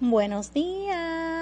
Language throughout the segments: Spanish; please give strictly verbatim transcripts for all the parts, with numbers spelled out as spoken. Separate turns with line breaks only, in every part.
Buenos días.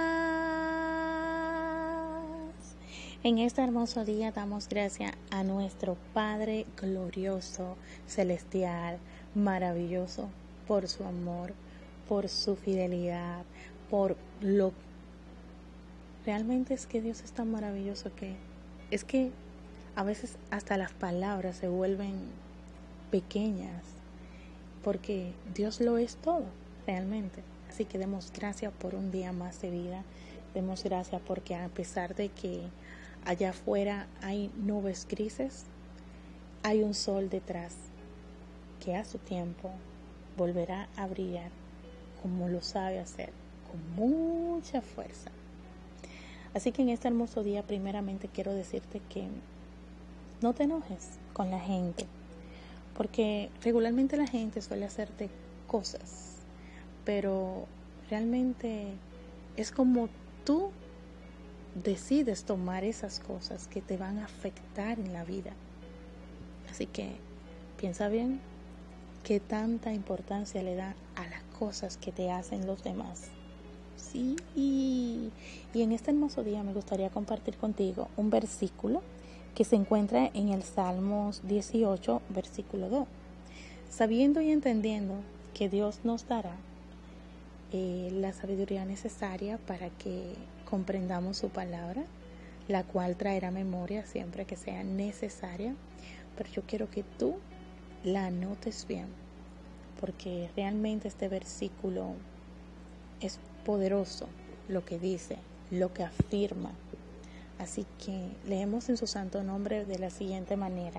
En este hermoso día damos gracias a nuestro Padre glorioso, celestial, maravilloso, por su amor, por su fidelidad, por lo... Realmente es que Dios es tan maravilloso que es que a veces hasta las palabras se vuelven pequeñas, porque Dios lo es todo, realmente. Así que demos gracias por un día más de vida. Demos gracias porque a pesar de que allá afuera hay nubes grises, hay un sol detrás que a su tiempo volverá a brillar como lo sabe hacer, con mucha fuerza. Así que en este hermoso día primeramente quiero decirte que no te enojes con la gente, porque regularmente la gente suele hacerte cosas, pero realmente es como tú decides tomar esas cosas que te van a afectar en la vida. Así que piensa bien qué tanta importancia le da a las cosas que te hacen los demás. Sí, y en este hermoso día me gustaría compartir contigo un versículo que se encuentra en el Salmos dieciocho, versículo dos. Sabiendo y entendiendo que Dios nos dará eh, la sabiduría necesaria para que comprendamos su palabra, la cual traerá memoria siempre que sea necesaria. Pero yo quiero que tú la anotes bien, porque realmente este versículo es poderoso, lo que dice, lo que afirma. Así que leemos en su santo nombre de la siguiente manera: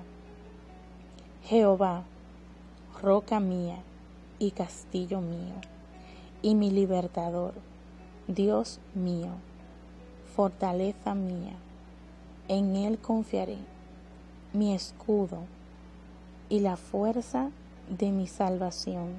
Jehová, roca mía y castillo mío, y mi libertador, Dios mío, fortaleza mía, en él confiaré, mi escudo y la fuerza de mi salvación,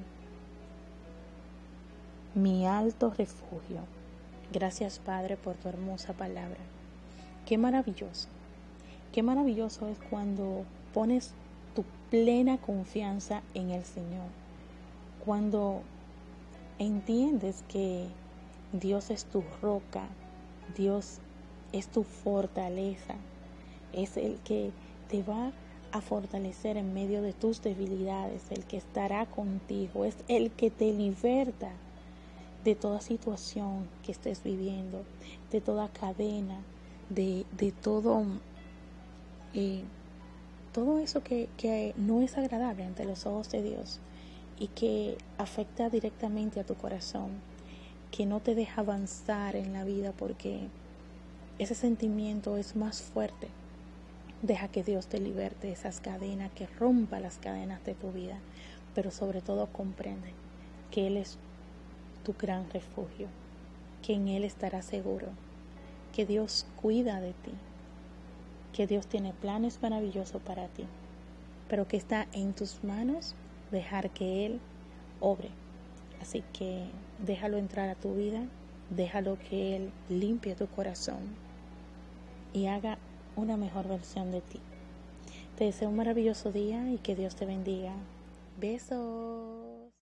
mi alto refugio. Gracias, Padre, por tu hermosa palabra. Qué maravilloso, qué maravilloso es cuando pones tu plena confianza en el Señor, cuando entiendes que Dios es tu roca, Dios es tu fortaleza, es el que te va a fortalecer en medio de tus debilidades, el que estará contigo, es el que te liberta de toda situación que estés viviendo, de toda cadena, de, de todo, eh, todo eso que, que no es agradable ante los ojos de Dios y que afecta directamente a tu corazón, que no te deja avanzar en la vida porque ese sentimiento es más fuerte. Deja que Dios te liberte de esas cadenas, que rompa las cadenas de tu vida, pero sobre todo comprende que Él es tu gran refugio, que en Él estarás seguro, que Dios cuida de ti, que Dios tiene planes maravillosos para ti, pero que está en tus manos dejar que Él obre. Así que déjalo entrar a tu vida, déjalo que Él limpie tu corazón y haga una mejor versión de ti. Te deseo un maravilloso día y que Dios te bendiga. Besos.